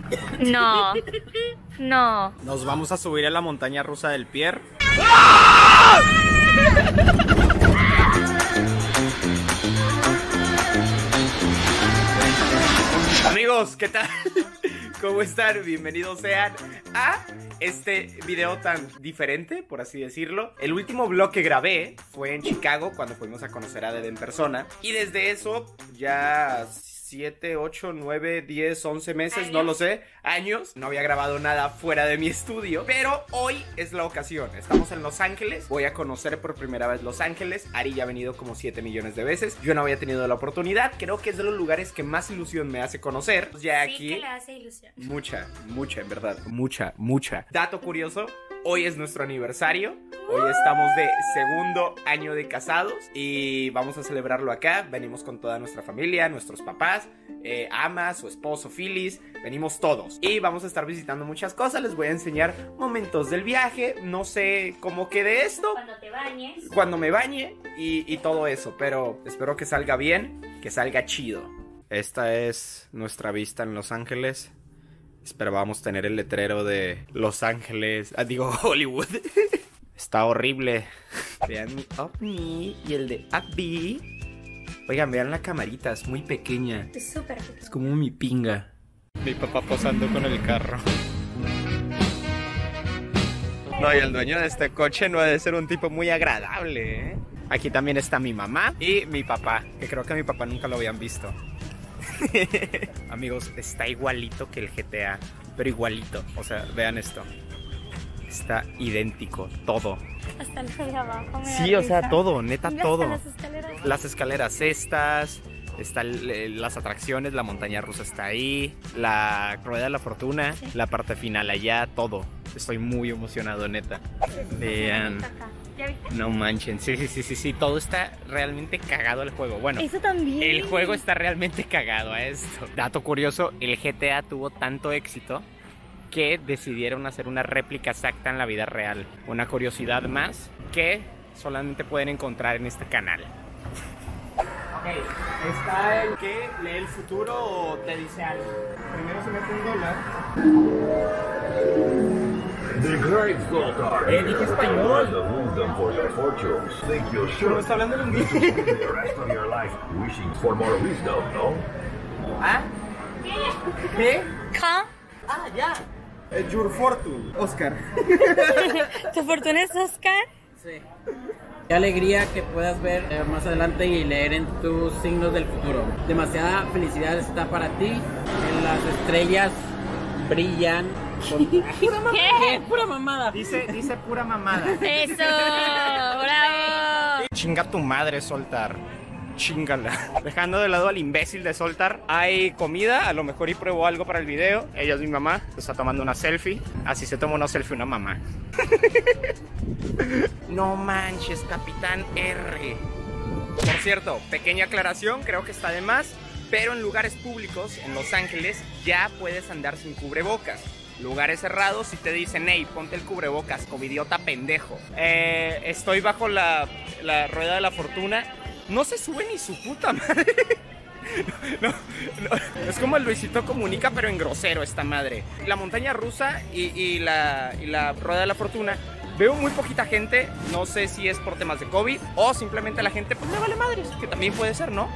No, no. Nos vamos a subir a la montaña rusa del Pierre. Amigos, ¿qué tal? ¿Cómo están? Bienvenidos sean a este video tan diferente, por así decirlo. El último vlog que grabé fue en Chicago, cuando fuimos a conocer a Dede en persona. Y desde eso, ya 7, 8, 9, 10, 11 meses, no lo sé, años, no había grabado nada fuera de mi estudio. Pero hoy es la ocasión, estamos en Los Ángeles, voy a conocer por primera vez Los Ángeles. Ari ya ha venido como 7 millones de veces, yo no había tenido la oportunidad. Creo que es de los lugares que más ilusión me hace conocer. Ya Sí, aquí que le hace ilusión. mucha, en verdad, mucha. Dato curioso, hoy es nuestro aniversario. Hoy estamos de segundo año de casados y vamos a celebrarlo acá. Venimos con toda nuestra familia, nuestros papás, Ama, su esposo Phyllis, venimos todos. Y vamos a estar visitando muchas cosas, les voy a enseñar momentos del viaje. No sé cómo quede esto, Cuando te bañes. cuando me bañe y todo eso. Pero espero que salga bien, que salga chido. Esta es nuestra vista en Los Ángeles. Esperábamos tener el letrero de Los Ángeles, digo Hollywood. Está horrible. Vean mi ovni y el de Abby. Oigan, vean la camarita, es muy pequeña. Es súper pequeño. Es como mi pinga. Mi papá posando con el carro. No, y el dueño de este coche no ha de ser un tipo muy agradable, ¿eh? Aquí también está mi mamá y mi papá, que creo que a mi papá nunca lo habían visto. Amigos, está igualito que el GTA, pero igualito. O sea, vean esto. Está idéntico, todo. Hasta lo de abajo. Sí, o sea, todo, neta, Mira, todo. hasta las escaleras. Las escaleras estas, están las atracciones, la montaña rusa está ahí, la rueda de la fortuna, Sí. la parte final allá, todo. Estoy muy emocionado, neta. Vean. Ajá. ¿Ya viste? No manchen, sí, todo está realmente cagado el juego. Bueno, Eso también. el juego está realmente cagado a esto. Dato curioso, el GTA tuvo tanto éxito que decidieron hacer una réplica exacta en la vida real. Una curiosidad más que solamente pueden encontrar en este canal. Ok, está el que lee el futuro o te dice algo. Primero se mete $1. The great Zoltar. Dije español. The wisdom for your fortunes. Think you Pero should está hablando en inglés. spend the rest of your life wishing for more wisdom, no? ¿Ah? ¿Qué? ¿Ca? Ah, ya. Your fortune, Oscar. ¿Tu fortuna es Oscar? Sí. Qué alegría que puedas ver más adelante y leer en tus signos del futuro. Demasiada felicidad está para ti. En las estrellas brillan. Pura mamada. ¿Qué? Pura mamada. Dice pura mamada. ¡Eso! ¡Bravo! Chinga tu madre, Soltar. Chingala. Dejando de lado al imbécil de Soltar, hay comida, a lo mejor y pruebo algo para el video. Ella es mi mamá, se está tomando una selfie. Así se toma una selfie una mamá. No manches, Capitán R. Por cierto, pequeña aclaración, creo que está de más, pero en lugares públicos, en Los Ángeles, ya puedes andar sin cubrebocas. Lugares cerrados, si te dicen, hey, ponte el cubrebocas, covidiota pendejo. Estoy bajo la rueda de la fortuna. No se sube ni su puta madre. No. Es como el Luisito Comunica, pero en grosero esta madre. La montaña rusa y la rueda de la fortuna. Veo muy poquita gente. No sé si es por temas de COVID o simplemente la gente pues le vale madres, que también puede ser, ¿no?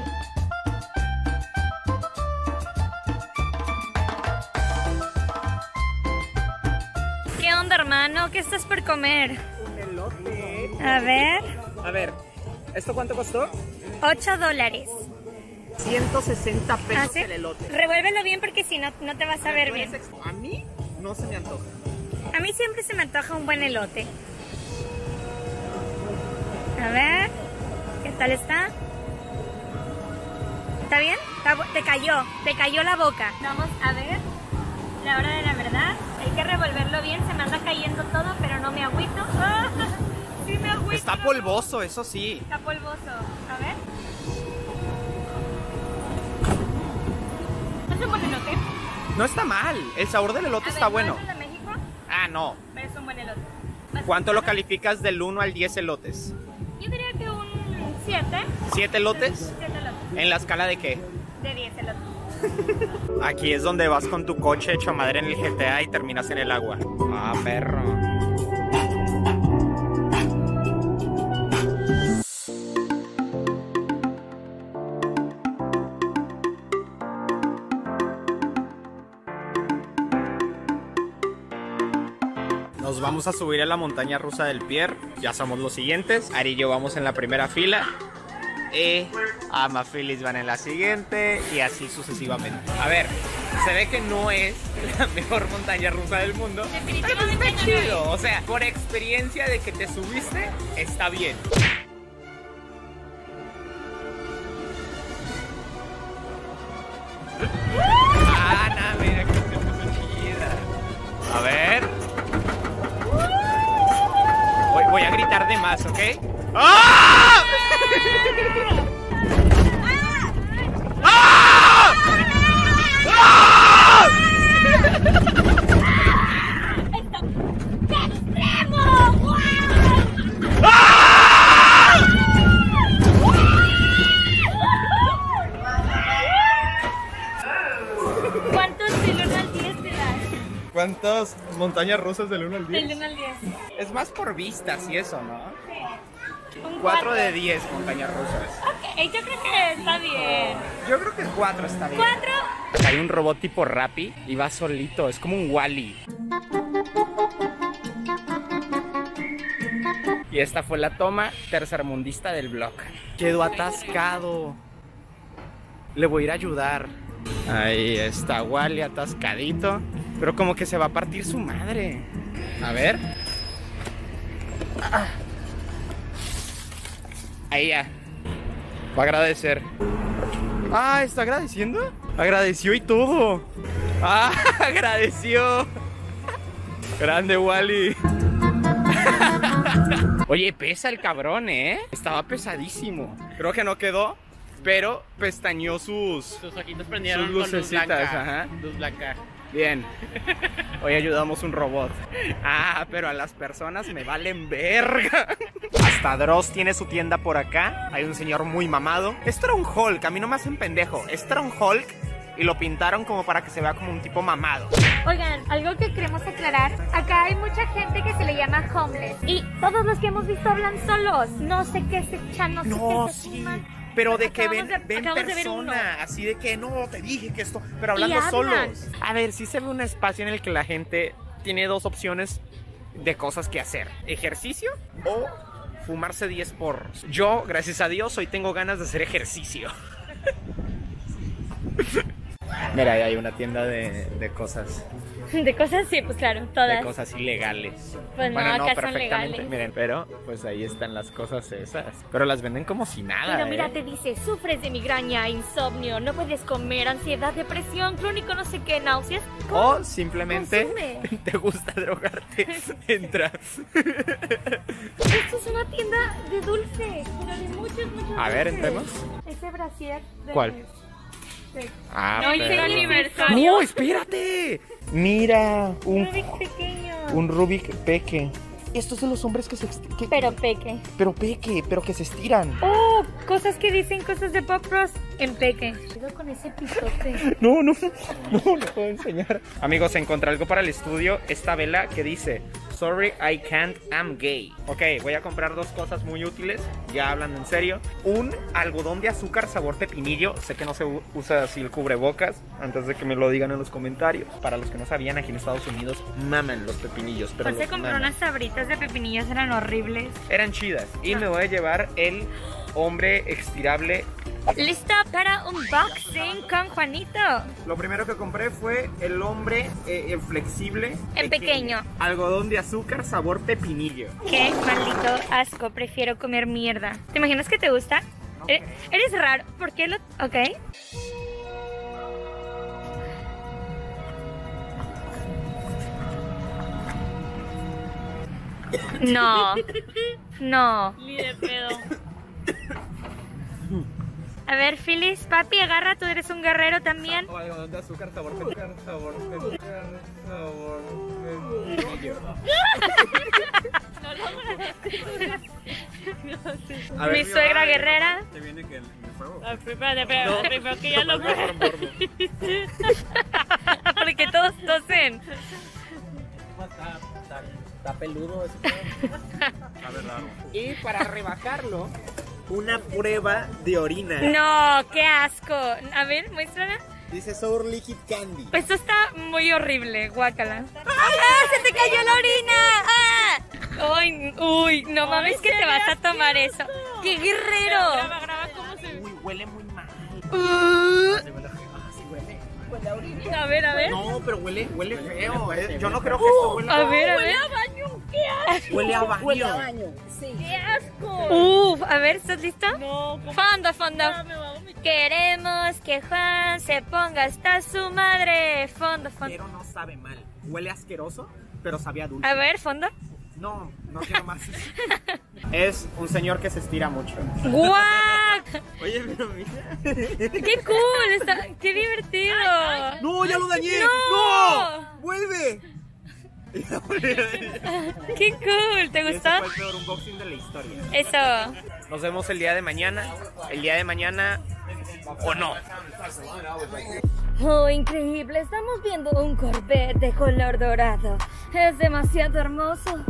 ¿Qué onda, hermano? ¿Qué estás por comer? Un elote. A ver. A ver, ¿esto cuánto costó? $8. 160 pesos ¿Ah, sí? el elote. Revuélvelo bien porque si no, no te vas a ver bien. A mí no se me antoja. A mí siempre se me antoja un buen elote. A ver. ¿Qué tal está? ¿Está bien? Te cayó la boca. Vamos a ver la hora de la verdad. Hay que revolverlo bien. Se me anda cayendo todo, pero no me agüito. ¡Ah! Sí me agüito. Está polvoso, eso sí. Está polvoso. A ver. ¿Es un buen elote? No está mal, el sabor del elote A está ver, bueno. ¿no es el de México? Ah, no. Pero es un buen elote. ¿Cuánto lo calificas del 1 al 10 elotes? Yo diría que un 7. ¿7 elotes? 7 elotes. ¿En la escala de qué? De 10 elotes. Aquí es donde vas con tu coche hecho madre en el GTA y terminas en el agua. Ah, perro. Nos vamos a subir a la montaña rusa del Pierre. Ya somos los siguientes. Ari y yo vamos en la primera fila. Ama Phyllis van en la siguiente. Y así sucesivamente. A ver, se ve que no es la mejor montaña rusa del mundo. Definitivamente Está chido. O sea, por experiencia de que te subiste, está bien. No, mira que se puso chida. A ver. Voy a gritar de más, ¿ok? ¡Ah! ¡Ah! ¡Ah! ¿Cuántos del 1 al 10 te das? ¿Cuántas montañas rusas del 1 al 10? Del 1 al 10. Es más por vistas y eso, ¿no? Un 4 de 10 montañas rusas. Ok, yo creo que está bien. Yo creo que 4 está bien. 4. Hay un robot tipo Rappi y va solito, es como un Wall-E. Y esta fue la toma tercermundista del vlog. Quedó atascado. Le voy a ir a ayudar. Ahí está Wall-E atascadito. Pero como que se va a partir su madre. A ver. Ahí ya. Va a agradecer. Ah, ¿está agradeciendo? Agradeció y todo. Ah, agradeció. Grande Wall-E. Oye, pesa el cabrón, ¿eh? Estaba pesadísimo. Creo que no quedó, pero pestañeó sus ojitos prendieron sus lucecitas, con luz blanca. ajá. Luz blanca. Bien. Hoy ayudamos a un robot. Ah, pero a las personas me valen verga. Hasta Dross tiene su tienda por acá. Hay un señor muy mamado. Esto era un Hulk, a mí no me hacen pendejo. Esto era un Hulk y lo pintaron como para que se vea como un tipo mamado. Oigan, algo que queremos aclarar. Acá hay mucha gente que se le llama homeless. Y todos los que hemos visto hablan solos. No sé qué se echan, no sé No, qué se sí. fuman. Pero de que Acabamos ven acabamos de ver uno. persona, así de que no, te dije que esto, pero hablando Y hablan. solos. A ver, sí se ve un espacio en el que la gente tiene dos opciones de cosas que hacer: ejercicio o fumarse 10 porros. Yo, gracias a Dios, hoy tengo ganas de hacer ejercicio. Mira, ahí hay una tienda de cosas. De cosas, sí, pues claro, todas. De cosas ilegales. Pues no, bueno, no, acá son perfectamente. legales. Miren, pero pues ahí están las cosas esas. Pero las venden como si nada. Pero mira, ¿eh? te dice, sufres de migraña, insomnio, no puedes comer, ansiedad, depresión, crónico, no sé qué, náuseas. O simplemente Consume. te gusta drogarte. Entra. Esto es una tienda de dulces, pero de muchos A ver, dulces. entremos. Ese brasier de... ¿Cuál? de- Ah, No, hice pero- el aniversario. ¡No, espérate! Mira, Rubik pequeño. un Rubik peque. Estos son los hombres que se Pero peque. pero que se estiran. Oh, cosas que dicen cosas de Pop Ross en peque. Cuidado con ese pisote. No puedo enseñar. Amigos, encontré algo para el estudio. Esta vela que dice: Sorry, I can't, I'm gay. Ok, voy a comprar dos cosas muy útiles. Ya hablando en serio. Un algodón de azúcar sabor pepinillo. Sé que no se usa así el cubrebocas. Antes de que me lo digan en los comentarios. Para los que no sabían, aquí en Estados Unidos maman los pepinillos. Pero José los compró maman. unas sabritas de pepinillos, eran horribles. Eran chidas. Y me voy a llevar el hombre estirable. ¿Lista para unboxing con Juanito? Lo primero que compré fue el hombre flexible. En pequeño. Algodón de azúcar sabor pepinillo. Qué maldito asco, prefiero comer mierda. ¿Te imaginas que te gusta? Eres raro, ¿por qué lo...? Ok. No. No. Ni de pedo. A ver, Phyllis, papi, agarra, tú eres un guerrero también. Algodón de azúcar sabor pepinillo. Sabor pepinillo. A ver, Mi suegra guerrera. ¿Te viene que el fuego? Espérate, primero que ya lo mejor morbo. Porque todos tosen. Está peludo ese pedo. A ver, raro. Y para rebajarlo, Una prueba de orina. No, qué asco. A ver, muéstrala. Dice Sour Liquid Candy. Esto está muy horrible, guácala. ¡Ah! ¡Se te cayó la orina! ¡Ah! ¡Ay! ¡Uy! No mames que te vas a tomar eso. ¡Qué guerrero! Graba cómo se... Uy, huele muy mal. A ver, a ver. No, pero huele feo. Yo no creo que esto huela. A ver, a ver. Huele a baño. ¡Qué asco! A ver, ¿estás lista? No, Fondo, fondo. me va a vomitar. Queremos que Juan se ponga hasta su madre. Fondo, fondo. Pero no sabe mal. Huele asqueroso, pero sabe a dulce. A ver, fondo. No quiero más. Es un señor que se estira mucho. ¡Guau! Oye, pero mira. ¡Qué cool! ¡Qué divertido! ¡No, ya lo dañé! ¡No! ¡Vuelve! ¡Qué cool! ¿Te Ese gustó? fue el peor unboxing de la historia. Eso. nos vemos el día de mañana. El día de mañana o no. Oh, increíble. Estamos viendo un Corvette de color dorado. Es demasiado hermoso.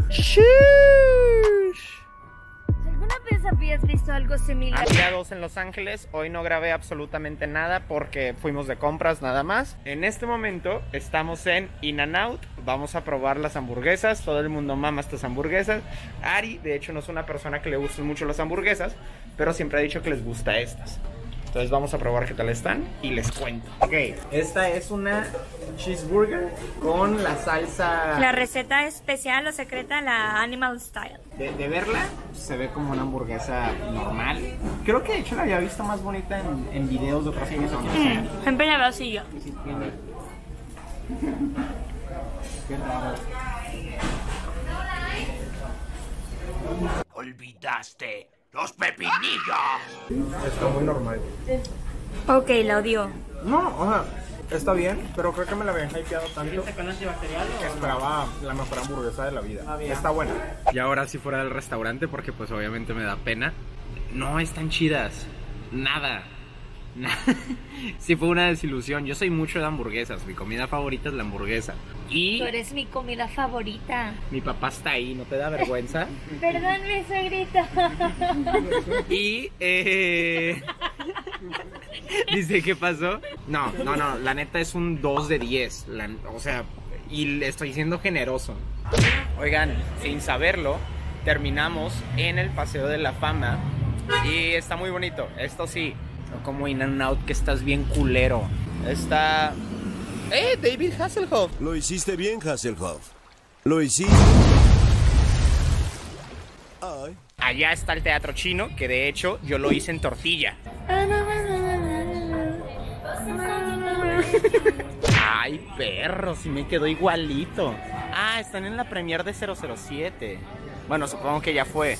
¿Alguna vez habías visto algo similar? Día 2 en Los Ángeles. Hoy no grabé absolutamente nada porque fuimos de compras nada más. En este momento estamos en In-N-Out. Vamos a probar las hamburguesas. Todo el mundo mama estas hamburguesas. Ari, de hecho, no es una persona que le gusten mucho las hamburguesas, pero siempre ha dicho que les gusta estas. Entonces vamos a probar qué tal están y les cuento. Ok, esta es una cheeseburger con la salsa. La receta especial o secreta, la Animal Style. De verla, se ve como una hamburguesa normal. Creo que de hecho la había visto más bonita en videos de otras cosas. Siempre la veo así yo. Qué raro. Olvidaste los pepinillos. Está muy normal. Ok, la odio. No, o sea, está bien, pero creo que me la habían hypeado tanto ¿Con antibacterial que esperaba la mejor hamburguesa de la vida. bien. Está buena. Y ahora sí fuera del restaurante porque pues obviamente me da pena. No están chidas. Nada. Sí fue una desilusión. Yo soy mucho de hamburguesas. Mi comida favorita es la hamburguesa. Y Tú eres mi comida favorita. mi papá está ahí, ¿no te da vergüenza? Perdón, mi suegrita. Y dice, ¿qué pasó? No, la neta es un 2 de 10. O sea, y le estoy siendo generoso. Oigan, sin saberlo, terminamos en el Paseo de la Fama. Y está muy bonito. Esto sí, no como In-N-Out, que estás bien culero. Está... David Hasselhoff. Lo hiciste bien, Hasselhoff. Lo hiciste. Ay. Allá está el Teatro Chino, que de hecho yo lo hice en tortilla. Ay, perro, sí me quedó igualito. Ah, están en la premier de 007. Bueno, supongo que ya fue.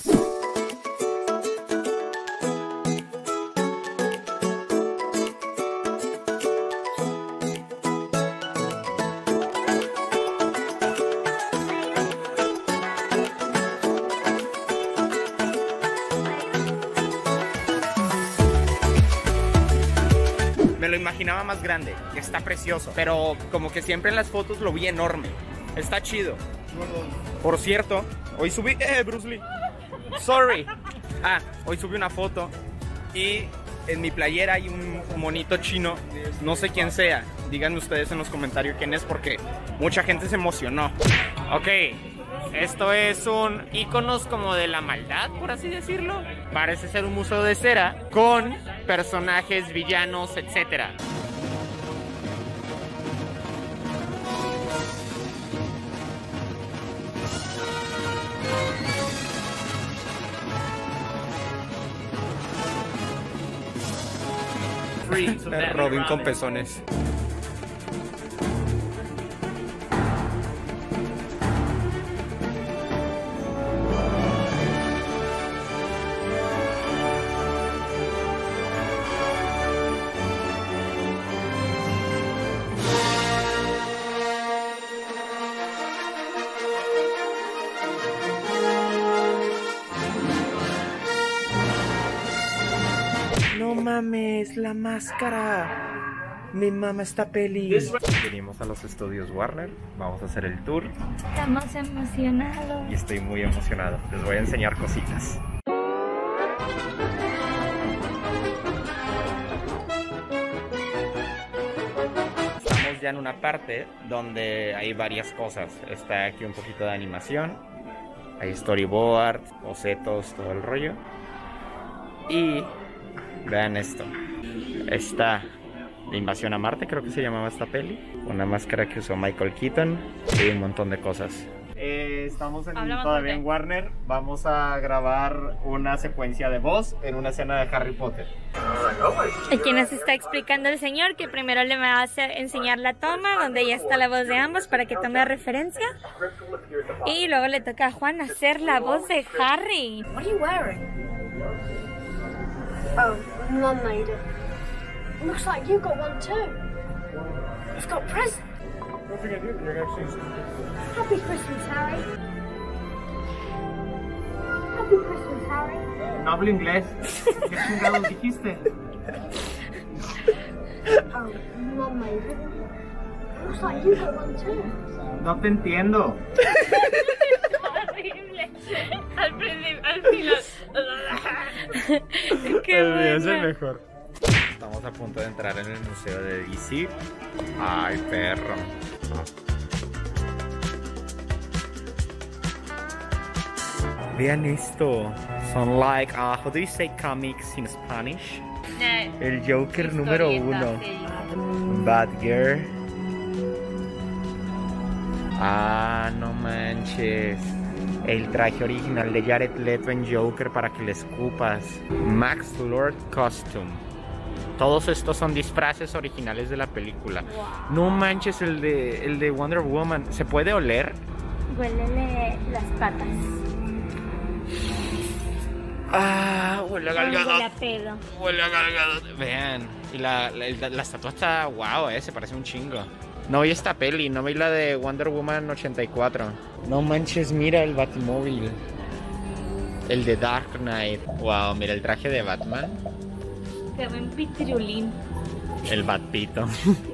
Me lo imaginaba más grande, está precioso, pero como que siempre en las fotos lo vi enorme. Está chido. Por cierto, hoy subí... Bruce Lee. Sorry. Hoy subí una foto y en mi playera hay un monito chino. No sé quién sea. Díganme ustedes en los comentarios quién es porque mucha gente se emocionó. Ok. Esto es un íconos como de la maldad, por así decirlo. Parece ser un museo de cera con personajes, villanos, etc. Robin con pezones. mames, la máscara. Me mama esta peli. Venimos a los estudios Warner, vamos a hacer el tour. Estamos emocionados. Y estoy muy emocionado. Les voy a enseñar cositas. Estamos ya en una parte donde hay varias cosas. Está aquí un poquito de animación. Hay storyboard, bocetos, todo el rollo. Y vean esto. Está de Invasión a Marte, creo que se llamaba esta peli. Una máscara que usó Michael Keaton y un montón de cosas. Estamos todavía en Warner. Vamos a grabar una secuencia de voz en una escena de Harry Potter. Aquí nos está explicando el señor que primero le va a enseñar la toma donde ya está la voz de ambos para que tome referencia. Y luego le toca a Juan hacer la voz de Harry. What are you wearing? Oh, Mum made it. Looks like you got one too. You've got a present. Happy Christmas, Harry. Happy Christmas, Harry. No hablo inglés. ¿Qué chingados dijiste? Oh, Mum made it. Looks like you got one too. No te entiendo. Horrible. Al final. Qué bueno. Es el mejor. Estamos a punto de entrar en el museo de DC. Ay, perro. Vean esto. Son like, how do you say comics in Spanish? El Joker número 1. Batgirl. Ah, no manches. El traje original de Jared Leto en Joker para que le escupas. Max Lord Costume. Todos estos son disfraces originales de la película. Wow. No manches, el de Wonder Woman. ¿Se puede oler? Huélele las patas. Ah, huele a Gal Gadot. Huele a pedo. Huele a Gal Gadot. Vean. Y la estatua está wow, se parece un chingo. No vi esta peli, no vi la de Wonder Woman 84. No manches, mira el Batmóvil. El de Dark Knight. Wow, mira el traje de Batman. Qué buen pitirulín. El Batpito.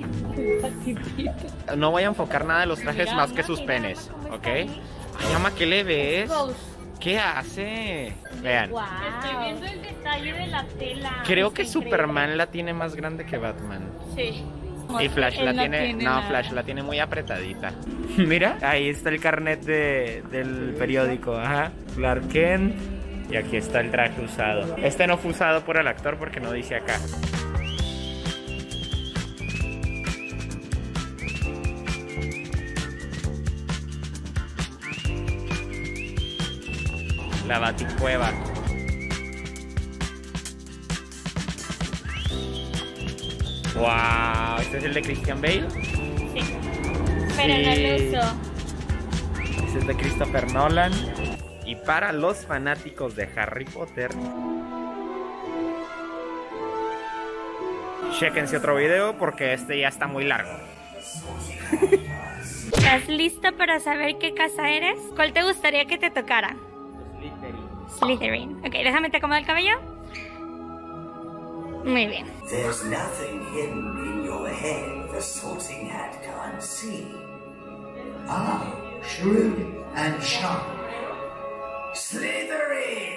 No voy a enfocar nada de los trajes más que sus penes, ¿ok? Ay, ama, ¿qué le ves? ¿Qué hace? Vean. Wow. Estoy viendo el detalle de la tela. Creo que Superman la tiene más grande que Batman. Sí. Y Flash la tiene, no, Flash la tiene muy apretadita. Mira, ahí está el carnet del periódico, ajá. Clark Kent. Y aquí está el traje usado. Este no fue usado por el actor porque no dice acá. La Baticueva. Wow, ¿este es el de Christian Bale? Sí. Pero no lo uso. Este es de Christopher Nolan. Y para los fanáticos de Harry Potter, chéquense otro video porque este ya está muy largo. ¿Estás listo para saber qué casa eres? ¿Cuál te gustaría que te tocara? Slytherin. Ok, déjame te acomodo el cabello. Muy bien. There's nothing hidden in your head the sorting hat can't see. Ah, shrewd and sharp. Slytherin!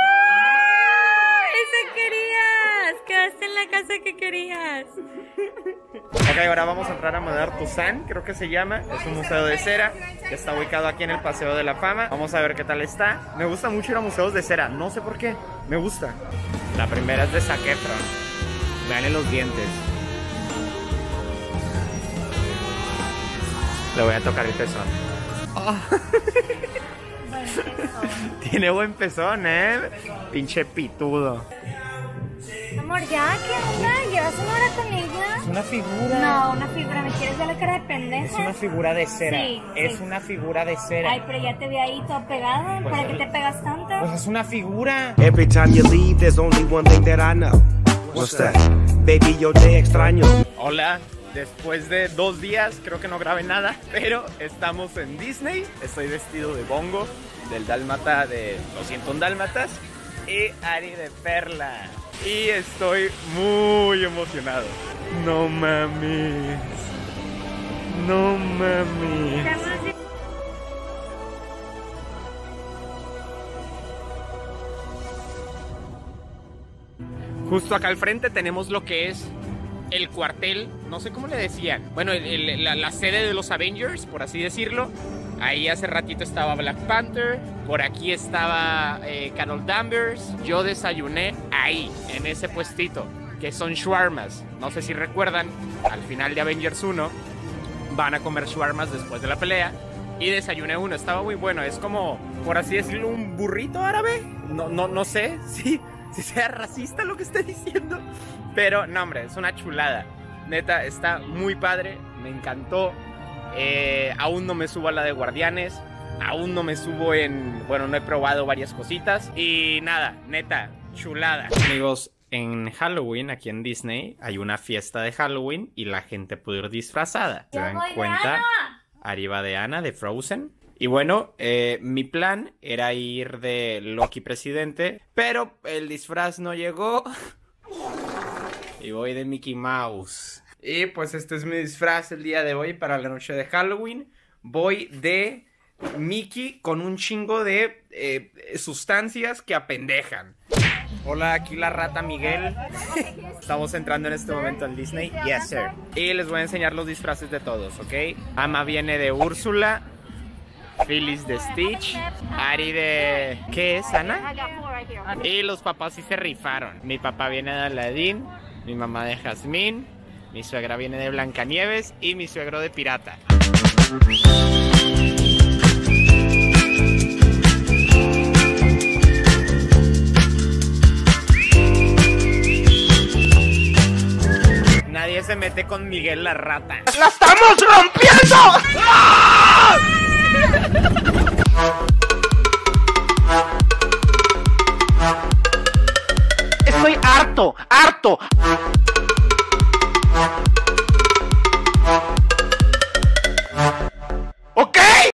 ¡Eso querías! Quedaste en la casa que querías. Ok, ahora vamos a entrar a Madame Tussauds, creo que se llama. Es un museo de cera que está ubicado aquí en el Paseo de la Fama. Vamos a ver qué tal está. Me gusta mucho ir a museos de cera, no sé por qué, me gusta. La primera es de Zac Efron. Vean los dientes. Le voy a tocar el pezón. Oh. Tiene buen pezón, pinche pitudo. Amor, ya, ¿qué onda? ¿Llevas una hora con ella? Es una figura. No, una figura, ¿me quieres ver la cara de pendeja? Es una figura de cera. Sí, es sí. una figura de cera. Ay, pero ya te vi ahí todo pegado. Pues ¿Para qué te pegas tanto? Pues es una figura. Every time you leave, there's only one thing that I know. What's that? Baby, yo te extraño. Hola, después de 2 días creo que no grabé nada, pero estamos en Disney. Estoy vestido de Bongo, del dálmata de los 101 dálmatas, y Ari de Perla. y estoy muy emocionado. No mames. No mames. Justo acá al frente tenemos lo que es el cuartel, no sé cómo le decían. Bueno, la sede de los Avengers, por así decirlo. Ahí hace ratito estaba Black Panther, por aquí estaba Carol Danvers. Yo desayuné ahí, en ese puestito, que son shawarmas. No sé si recuerdan, al final de Avengers 1 van a comer shawarmas después de la pelea. Y desayuné uno, estaba muy bueno. Es como, por así decirlo, un burrito árabe. No sé si sea racista lo que esté diciendo, pero no, hombre, es una chulada. Neta, está muy padre, me encantó. Aún no me subo a la de Guardianes, aún no me subo bueno, no he probado varias cositas. Y nada, neta, chulada. Amigos, en Halloween, aquí en Disney, hay una fiesta de Halloween y la gente puede ir disfrazada. ¿Se dan cuenta? Arriba de Anna, de Frozen. Y bueno, mi plan era ir de Loki presidente, pero el disfraz no llegó. Y voy de Mickey Mouse. Y pues este es mi disfraz el día de hoy para la noche de Halloween. Voy de Mickey con un chingo de sustancias que apendejan. Hola, aquí la rata Miguel. Estamos entrando en este momento al Disney. Yes, sir. Y les voy a enseñar los disfraces de todos, ¿ok? Ama viene de Úrsula. Phyllis de Stitch. Ari de... ¿qué es, Ana? Y los papás sí se rifaron. Mi papá viene de Aladdin. Mi mamá de Jazmín. Mi suegra viene de Blancanieves. Y mi suegro de Pirata. Nadie se mete con Miguel la rata. ¡La estamos rompiendo! ¡Ah! Estoy harto.